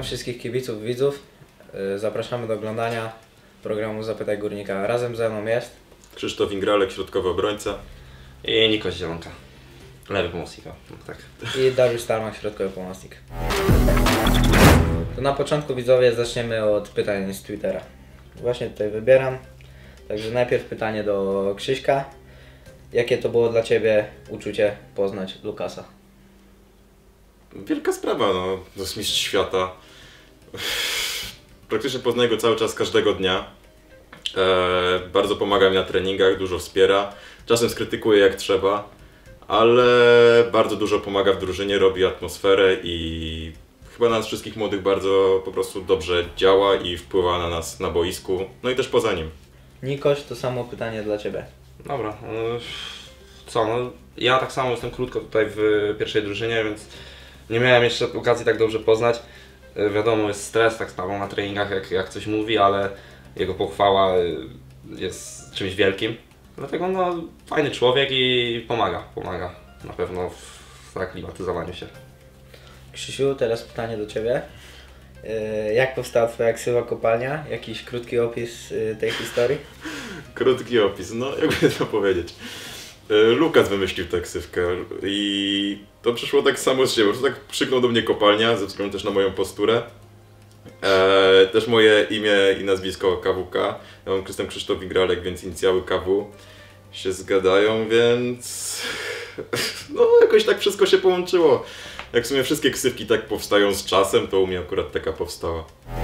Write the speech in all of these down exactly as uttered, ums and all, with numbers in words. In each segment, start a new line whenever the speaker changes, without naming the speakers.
wszystkich kibiców, widzów. Zapraszamy do oglądania programu Zapytaj Górnika. Razem ze mną jest
Krzysztof Ingralek, środkowy obrońca.
I Niko Zielonka, lewy pomocnik. No, tak.
I Dariusz Starmak, środkowy pomocnik. To na początku, widzowie, zaczniemy od pytań z Twittera. Właśnie tutaj wybieram. Także najpierw pytanie do Krzyśka. Jakie to było dla Ciebie uczucie poznać Lukasa?
Wielka sprawa, no. To jest mistrz świata. Praktycznie poznaję go cały czas, każdego dnia. E, bardzo pomaga mi na treningach, dużo wspiera. Czasem skrytykuje jak trzeba, ale bardzo dużo pomaga w drużynie, robi atmosferę i chyba na nas wszystkich młodych bardzo po prostu dobrze działa i wpływa na nas na boisku, no i też poza nim.
Nikoś, to samo pytanie dla Ciebie.
Dobra, yy, co no, ja tak samo jestem krótko tutaj w pierwszej drużynie, więc nie miałem jeszcze okazji tak dobrze poznać. Yy, wiadomo, jest stres tak sprawą na treningach, jak, jak coś mówi, ale jego pochwała jest czymś wielkim. Dlatego no, fajny człowiek i pomaga, pomaga na pewno w zaklimatyzowaniu się.
Krzysiu, teraz pytanie do Ciebie. Jak powstała Twoja ksywa kopalnia? Jakiś krótki opis tej historii?
Krótki opis, no jakby to powiedzieć. Lukas wymyślił tę ksywkę i to przyszło tak samo z siebie. Tak przyknął do mnie kopalnia, ze względu też na moją posturę. E, też moje imię i nazwisko K W K. Ja mam jestem Krzysztof Ingralek, więc inicjały K W się zgadają, więc no jakoś tak wszystko się połączyło. Jak w sumie wszystkie ksywki tak powstają z czasem, to u mnie akurat taka powstała.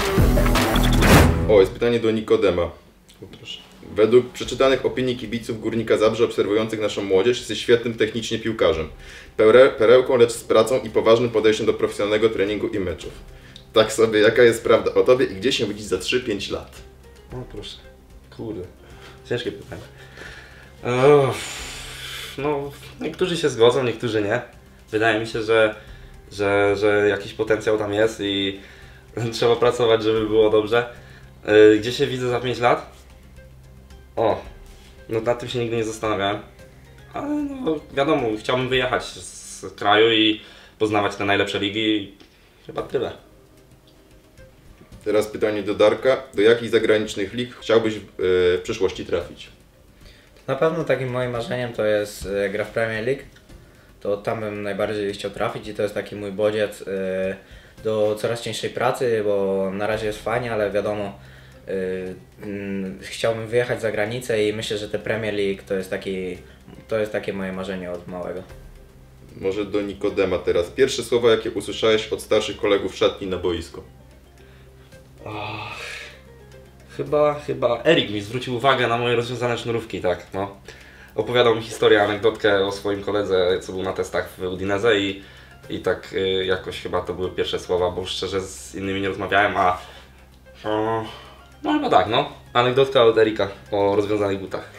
O, jest pytanie do Nikodema. O, proszę. Według przeczytanych opinii kibiców Górnika Zabrze obserwujących naszą młodzież jesteś świetnym technicznie piłkarzem. Pełre, perełką, lecz z pracą i poważnym podejściem do profesjonalnego treningu i meczów. Tak sobie, jaka jest prawda o Tobie i gdzie się widzisz za trzy pięć lat?
No proszę, kurde, ciężkie pytanie. Uff, no, niektórzy się zgodzą, niektórzy nie. Wydaje mi się, że, że, że jakiś potencjał tam jest i trzeba pracować, żeby było dobrze. Gdzie się widzę za pięć lat? O, no nad tym się nigdy nie zastanawiałem. Ale no wiadomo, chciałbym wyjechać z kraju i poznawać te najlepsze ligi. Chyba tyle.
Teraz pytanie do Darka. Do jakich zagranicznych lig chciałbyś w przyszłości trafić?
Na pewno takim moim marzeniem to jest gra w Premier League. To tam bym najbardziej chciał trafić i to jest taki mój bodziec do coraz cięższej pracy, bo na razie jest fajnie, ale wiadomo, chciałbym wyjechać za granicę i myślę, że te Premier League to jest, taki, to jest takie moje marzenie od małego.
Może do Nikodema teraz. Pierwsze słowa, jakie usłyszałeś od starszych kolegów w szatni na boisku?
Oh, chyba, chyba Erik mi zwrócił uwagę na moje rozwiązane sznurówki, tak, no. Opowiadał mi historię, anegdotkę o swoim koledze, co był na testach w Udinese i, i tak y, jakoś chyba to były pierwsze słowa, bo szczerze z innymi nie rozmawiałem, a o, no chyba tak, no. Anegdotka od Erika o rozwiązanych butach.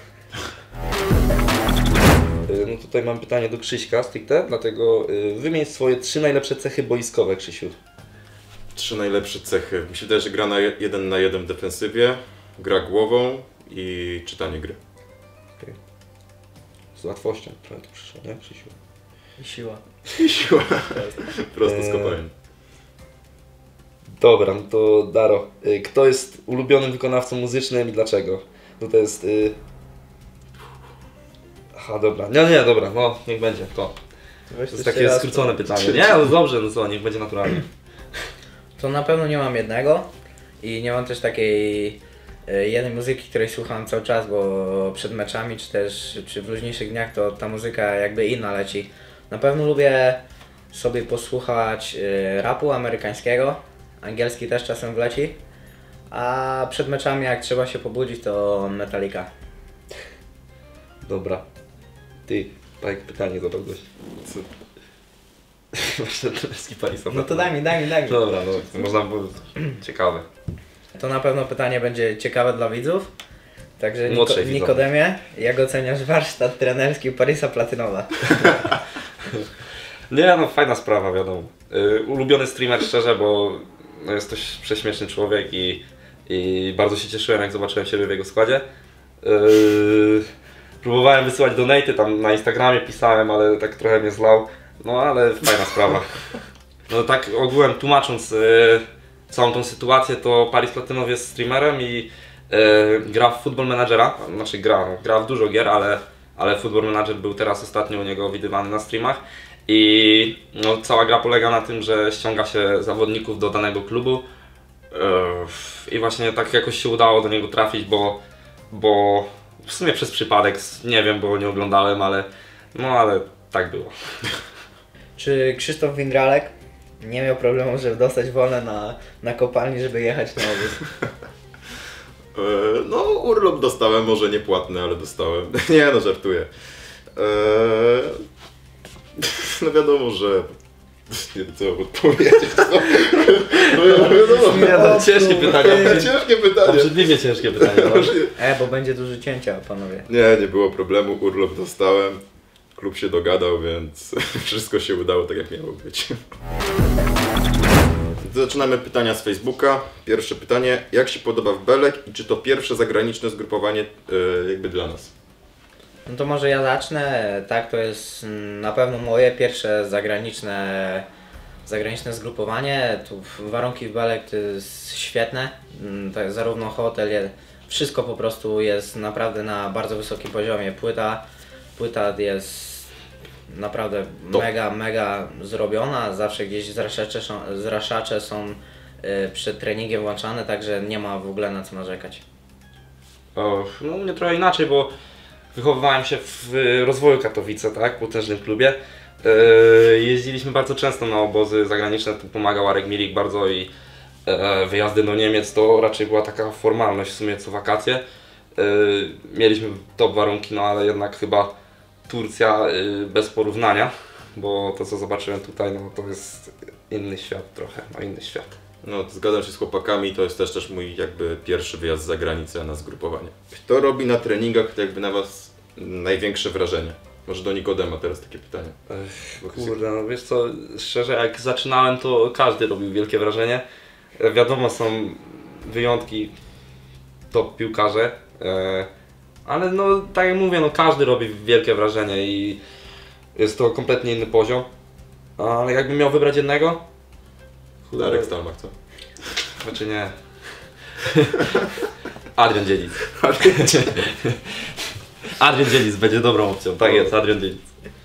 y, no tutaj mam pytanie do Krzyśka stricte, dlatego y, wymień swoje trzy najlepsze cechy boiskowe, Krzysiu.
Trzy najlepsze cechy. Mi się wydaje, że gra na jeden na jeden w defensywie, gra głową i czytanie gry.
Okay. Z łatwością trochę to przyszło, nie, Krzysiu?
I siła.
I siła. Prosto z kopalni.
Dobra, no to Daro. Kto jest ulubionym wykonawcą muzycznym i dlaczego? No to jest... Y... Aha, dobra. Nie, nie, dobra, no niech będzie to. To jest takie skrócone pytanie. Nie, no dobrze, no co, niech będzie naturalnie.
To na pewno nie mam jednego i nie mam też takiej jednej muzyki, której słucham cały czas, bo przed meczami czy też czy w luźniejszych dniach to ta muzyka jakby inna leci. Na pewno lubię sobie posłuchać rapu amerykańskiego, angielski też czasem wleci, a przed meczami jak trzeba się pobudzić to Metallica.
Dobra. Ty, tak pytanie zadał gość. Co? Właśnie skipali sobie.
No to daj mi, daj mi, daj mi.
Dobra, no można było... Ciekawe.
To na pewno pytanie będzie ciekawe dla widzów. Także Niko, Nikodemie, jak oceniasz warsztat trenerski Parisa Platynowa?
Nie, no fajna sprawa, wiadomo. Yy, ulubiony streamer szczerze, bo no, jest to prześmieszny człowiek i, i bardzo się cieszyłem, jak zobaczyłem siebie w jego składzie. Yy, próbowałem wysyłać donaty, tam na Instagramie pisałem, ale tak trochę mnie zlał. No ale fajna sprawa. No tak ogółem tłumacząc, yy, całą tą sytuację, to Paris Platynow jest streamerem i e, gra w Football Managera, znaczy gra, no, gra w dużo gier, ale, ale Football Manager był teraz ostatnio u niego widywany na streamach i no, cała gra polega na tym, że ściąga się zawodników do danego klubu e, i właśnie tak jakoś się udało do niego trafić, bo, bo w sumie przez przypadek, nie wiem, bo nie oglądałem, ale no ale tak było.
Czy Krzysztof Windralek nie miał problemu, żeby dostać wolne na, na kopalni, żeby jechać na obóz?
E, no, urlop dostałem, może niepłatny, ale dostałem. Nie, no, żartuję. E, no wiadomo, że... Nie wiem, co odpowiedzieć. No, no, wiadomo.
Nie, no, ciężkie pytanie.
Ciężkie pytanie.
Obrzydliwie ciężkie pytanie. No.
E, bo będzie dużo cięcia, panowie.
Nie, nie było problemu, urlop dostałem. Klub się dogadał, więc wszystko się udało tak, jak miało być. Zaczynamy pytania z Facebooka. Pierwsze pytanie. Jak się podoba w Belek i czy to pierwsze zagraniczne zgrupowanie yy, jakby dla nas?
No to może ja zacznę. Tak, to jest mm, na pewno moje pierwsze zagraniczne, zagraniczne zgrupowanie. Tu warunki w Belek to jest świetne. Mm, To jest zarówno hotel, je- wszystko po prostu jest naprawdę na bardzo wysokim poziomie. Płyta, płyta jest naprawdę
Top.
mega, mega zrobiona. Zawsze gdzieś zraszacze są, zraszacze są y, przed treningiem włączane, także nie ma w ogóle na co narzekać.
O, no u mnie trochę inaczej, bo wychowywałem się w Rozwoju Katowice, tak, potężnym klubie. Yy, jeździliśmy bardzo często na obozy zagraniczne, tu pomagał Arek Milik bardzo i e, wyjazdy do Niemiec to raczej była taka formalność w sumie co wakacje. Yy, mieliśmy top warunki, no ale jednak chyba Turcja yy, bez porównania, bo to co zobaczyłem tutaj, no to jest inny świat trochę, no inny świat.
No, zgadzam się z chłopakami, to jest też, też mój jakby pierwszy wyjazd za granicę na zgrupowanie. Kto robi na treningach jakby na was największe wrażenie? Może do Nikodema teraz takie pytanie.
Ech, Kurde, no wiesz co, szczerze jak zaczynałem to każdy robił wielkie wrażenie. E, Wiadomo są wyjątki, top piłkarze, e, ale no tak jak mówię, no każdy robi wielkie wrażenie i jest to kompletnie inny poziom. Ale jakbym miał wybrać jednego? Kurde,
Darek Stalmach, co?
Znaczy nie. Adrian Dzielic. Adrian Dzielic będzie dobrą opcją, tak jest, Adrian Dzielic.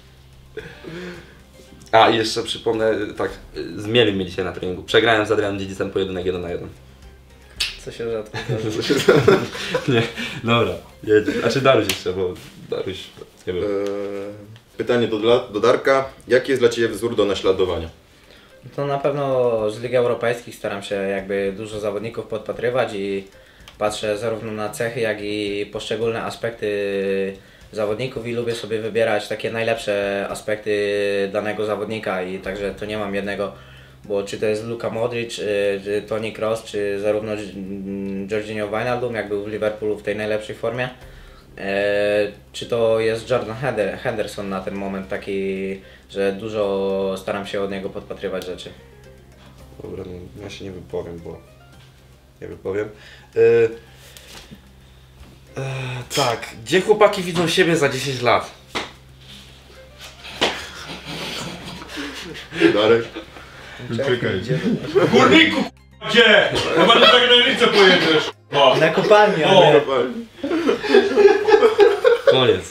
A i jeszcze przypomnę, tak, zmielił mnie dzisiaj na treningu. Przegrałem z Adrianem Dzielicem pojedynek jeden na jeden.
Co się rzadko zdarza.
Nie, dobra, jedzie. Znaczy Daruś jeszcze, bo Daruś, nie wiem.
Eee, pytanie do, dla- do Darka. Jaki jest dla Ciebie wzór do naśladowania?
To na pewno z Lig Europejskich staram się jakby dużo zawodników podpatrywać i patrzę zarówno na cechy, jak i poszczególne aspekty zawodników i lubię sobie wybierać takie najlepsze aspekty danego zawodnika i także to nie mam jednego, bo czy to jest Luka Modric, czy, czy Toni Kroos, czy zarówno Gi- Jorginho Wijnaldum, jak był w Liverpoolu w tej najlepszej formie, e, czy to jest Jordan Hender, Henderson na ten moment taki, że dużo staram się od niego podpatrywać rzeczy.
Dobra, no, ja się nie wypowiem, bo nie wypowiem. Yy, yy, tak, gdzie chłopaki widzą siebie za dziesięć lat?
Darek?
Czekaj, gdzie to?
Górniku, k***a, gdzie? Chyba na zagranicę pojedziesz. O.
Na kopalni,
O.
ale...
Koniec.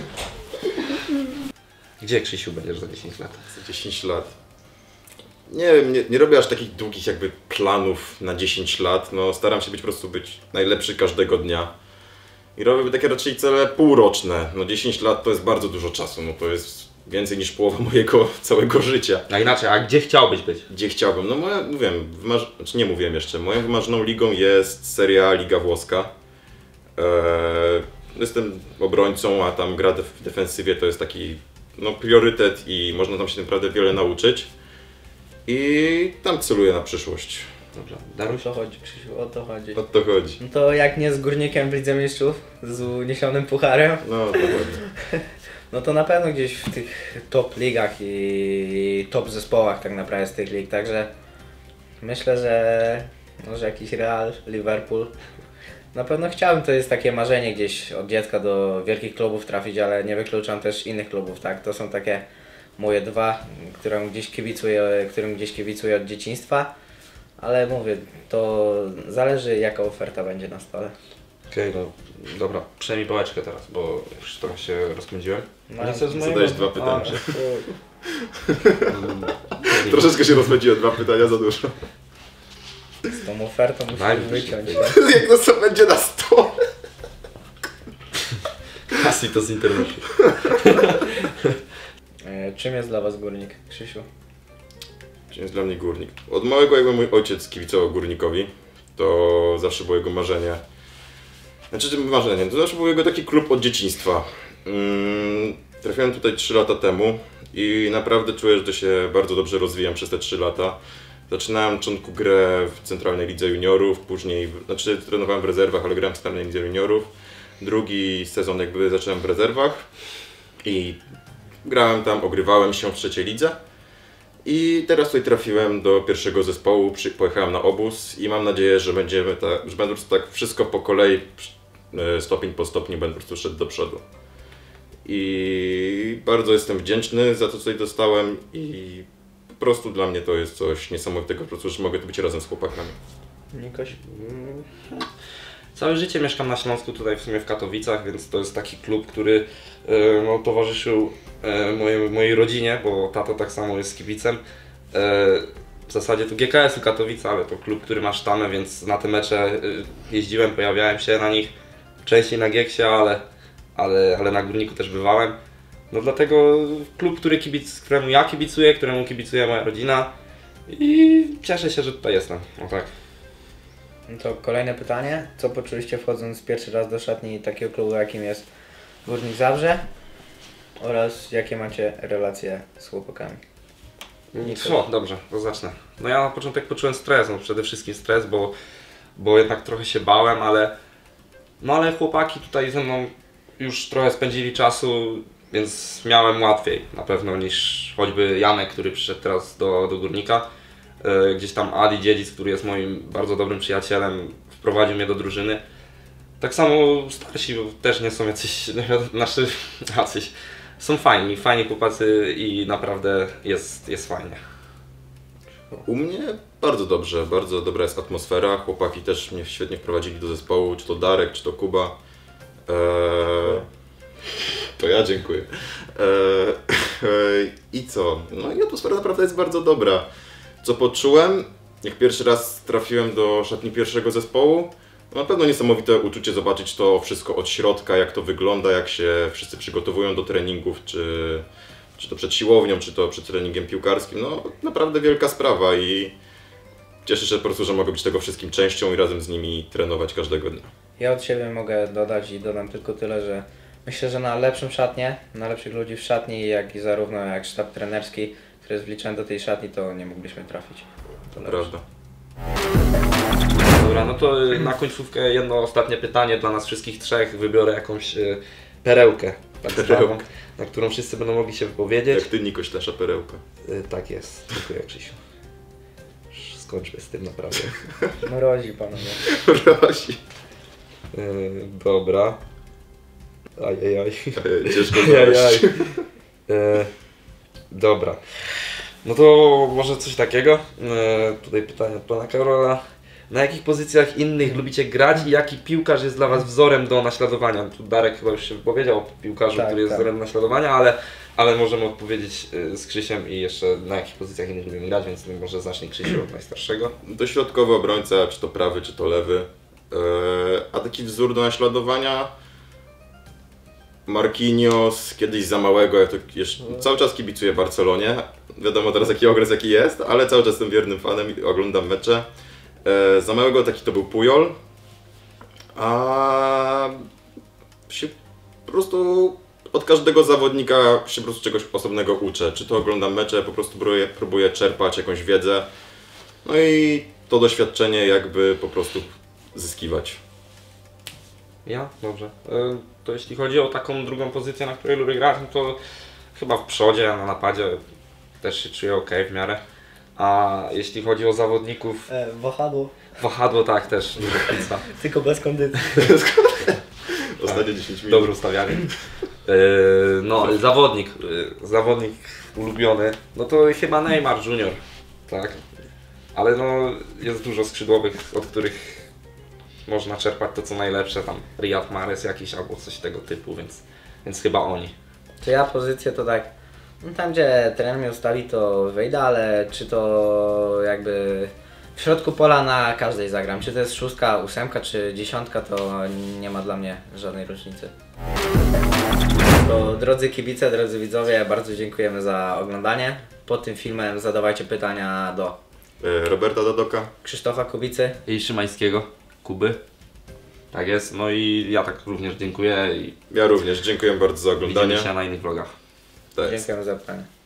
Gdzie, Krzysiu, będziesz za dziesięć lat?
Za dziesięć lat. Nie wiem, nie, nie robię aż takich długich jakby planów na dziesięć lat. No, staram się być po prostu być najlepszy każdego dnia. I robię takie raczej cele półroczne. No dziesięć lat to jest bardzo dużo czasu. No to jest więcej niż połowa mojego całego życia.
A inaczej, a gdzie chciałbyś być?
Gdzie chciałbym? No moja, mówiłem, wymarz... znaczy nie mówiłem jeszcze. Moją wymarzoną ligą jest Serie A, Liga Włoska. Eee, jestem obrońcą, a tam gra w defensywie to jest taki no, priorytet i można tam się naprawdę wiele nauczyć. I tam celuję na przyszłość.
Dobra,
O
Daruś?
to chodzi, Krzysiu, o to chodzi.
O to chodzi.
No to jak nie z Górnikiem w Lidze Mistrzów, z uniesionym pucharem,
No dokładnie.
no to na pewno gdzieś w tych top ligach i top zespołach tak naprawdę z tych lig, także myślę, że może jakiś Real, Liverpool. Na pewno chciałbym, to jest takie marzenie gdzieś od dziecka do wielkich klubów trafić, ale nie wykluczam też innych klubów, tak? To są takie moje dwa, którym gdzieś kibicuję, którym gdzieś kibicuję od dzieciństwa. ale mówię, to zależy jaka oferta będzie na stole.
Okej, okay, no dobra, przynajmniej pałeczkę teraz, bo już trochę się rozpędziłem.
No,
Nie chcę z mojego...
Zadajesz dwa pytania.
A,
Troszeczkę się rozpędziłem, dwa pytania za dużo.
Z tą ofertą musisz
Daj mi
wyciąć.
Jak to co będzie na stole?
Kasi to z internetu.
E, Czym jest dla was Górnik, Krzysiu?
Czym jest dla mnie Górnik? Od małego jakby mój ojciec kibicował Górnikowi, to zawsze było jego marzenie. Znaczy tym marzeniem, to zawsze był jego taki klub od dzieciństwa. Mm, trafiłem tutaj trzy lata temu i naprawdę czuję, że się bardzo dobrze rozwijam przez te trzy lata. Zaczynałem na początku grę w Centralnej Lidze Juniorów, później, znaczy trenowałem w rezerwach, ale grałem w Centralnej Lidze Juniorów. Drugi sezon jakby zacząłem w rezerwach i grałem tam, ogrywałem się w trzeciej lidze. I teraz tutaj trafiłem do pierwszego zespołu, przy, pojechałem na obóz i mam nadzieję, że będziemy tak, że będę po prostu tak wszystko po kolei, stopień po stopniu będę po prostu szedł do przodu. I bardzo jestem wdzięczny za to, co tutaj dostałem i po prostu dla mnie to jest coś niesamowitego, po prostu, że mogę tu być razem z chłopakami.
Nikoś?
Całe życie mieszkam na Śląsku, tutaj w sumie w Katowicach, więc to jest taki klub, który e, no, towarzyszył e, mojej, mojej rodzinie, bo tato tak samo jest kibicem. E, w zasadzie tu G K S-u Katowice, ale to klub, który ma sztamę, więc na te mecze e, jeździłem, pojawiałem się na nich. Częściej na Gieksie, ale, ale, ale na Górniku też bywałem. No dlatego klub, który kibic, któremu ja kibicuję, któremu kibicuje moja rodzina i cieszę się, że tutaj jestem. O tak.
No to kolejne pytanie. Co poczuliście wchodząc pierwszy raz do szatni takiego klubu, jakim jest Górnik Zabrze? Oraz jakie macie relacje z chłopakami?
O, dobrze, to zacznę. No ja na początek poczułem stres, no przede wszystkim stres, bo, bo jednak trochę się bałem, ale no ale chłopaki tutaj ze mną już trochę spędzili czasu, więc miałem łatwiej na pewno niż choćby Janek, który przyszedł teraz do, do Górnika. Yy, gdzieś tam Adi Dziedzic, który jest moim bardzo dobrym przyjacielem, wprowadził mnie do drużyny. Tak samo starsi też nie są jacyś, znaczy jacyś, są fajni, fajni chłopacy i naprawdę jest, jest fajnie.
U mnie bardzo dobrze, bardzo dobra jest atmosfera, chłopaki też mnie świetnie wprowadzili do zespołu, czy to Darek, czy to Kuba. Eee, to ja dziękuję. Eee, I co? No i atmosfera naprawdę jest bardzo dobra. Co poczułem, jak pierwszy raz trafiłem do szatni pierwszego zespołu, no na pewno niesamowite uczucie zobaczyć to wszystko od środka, jak to wygląda, jak się wszyscy przygotowują do treningów, czy, czy to przed siłownią, czy to przed treningiem piłkarskim. No naprawdę wielka sprawa i cieszę się po prostu, że mogę być tego wszystkim częścią i razem z nimi trenować każdego dnia.
Ja od siebie mogę dodać i dodam tylko tyle, że myślę, że na lepszą szatnię, na lepszych ludzi w szatni, jak i zarówno jak sztab trenerski, który jest wliczony do tej szatni, to nie mogliśmy trafić. To
Prawda.
Dobra, no to na końcówkę jedno ostatnie pytanie dla nas wszystkich trzech. Wybiorę jakąś y, perełkę, tak zwaną, na którą wszyscy będą mogli się wypowiedzieć.
Jak ty, Nikoś, nasza perełka.
Y, tak jest, dziękuję Krzysiu. Skończmy z tym naprawdę.
Mrozi panowie.
Prosi.
Y, dobra. Ajajaj.
Ciężko
Ajajaj.
znaleźć.
Y, dobra. No to może coś takiego. Y, tutaj pytanie od pana Karola. Na jakich pozycjach innych lubicie grać i jaki piłkarz jest dla was wzorem do naśladowania? Tu Darek chyba już się wypowiedział o piłkarzu,
Tak,
który jest
tak.
wzorem do naśladowania, ale, ale możemy odpowiedzieć y, z Krzysiem i jeszcze na jakich pozycjach innych lubimy grać, więc może zacznij Krzysiu od najstarszego.
To środkowy obrońca, czy to prawy, czy to lewy. Eee, a taki wzór do naśladowania Marquinhos, kiedyś za małego, ja to jeszcze, cały czas kibicuję Barcelonie. Wiadomo teraz jaki okres jaki jest, ale cały czas jestem wiernym fanem i oglądam mecze. Eee, za małego taki to był Pujol. A się po prostu od każdego zawodnika się po prostu czegoś osobnego uczę. Czy to oglądam mecze, po prostu próbuję, próbuję czerpać jakąś wiedzę. No i to doświadczenie jakby po prostu zyskiwać.
Ja? Dobrze. Y, to jeśli chodzi o taką drugą pozycję, na której lubię grać, no to chyba w przodzie, a na napadzie też się czuję ok w miarę. A jeśli chodzi o zawodników,
E, wahadło.
wahadło tak też, dużo pizza.
Tylko bez kondycji.
Ostatnie dziesięć minut.
Dobry ustawianie. Yy, no, zawodnik, yy, zawodnik ulubiony, no to chyba Neymar Junior, tak? Ale no, jest dużo skrzydłowych, od których można czerpać to co najlepsze, tam Riyad Mahrez jakiś albo coś tego typu, więc, więc chyba oni.
Czy ja pozycję to tak, no tam gdzie trener mnie ustawi to wejdę, ale czy to jakby w środku pola na każdej zagram. Czy to jest szóstka, ósemka czy dziesiątka, to nie ma dla mnie żadnej różnicy. To drodzy kibice, drodzy widzowie, bardzo dziękujemy za oglądanie. Pod tym filmem zadawajcie pytania do
E, Roberta Dadoka.
Krzysztofa Kubicy.
I Szymańskiego, Kuby. Tak jest, no i ja tak również dziękuję i
Ja również dziękuję bardzo za oglądanie.
widzimy się na innych vlogach.
Tak jest.
Dziękujemy za pytanie.